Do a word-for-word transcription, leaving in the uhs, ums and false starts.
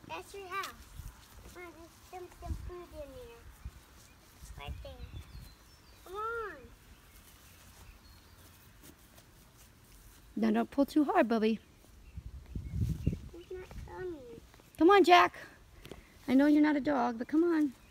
That's your house. Come on, there's some, some food in there. Right there. Come on. No, don't pull too hard, Bubby. He's not coming. Come on, Jack. I know you're not a dog, but come on.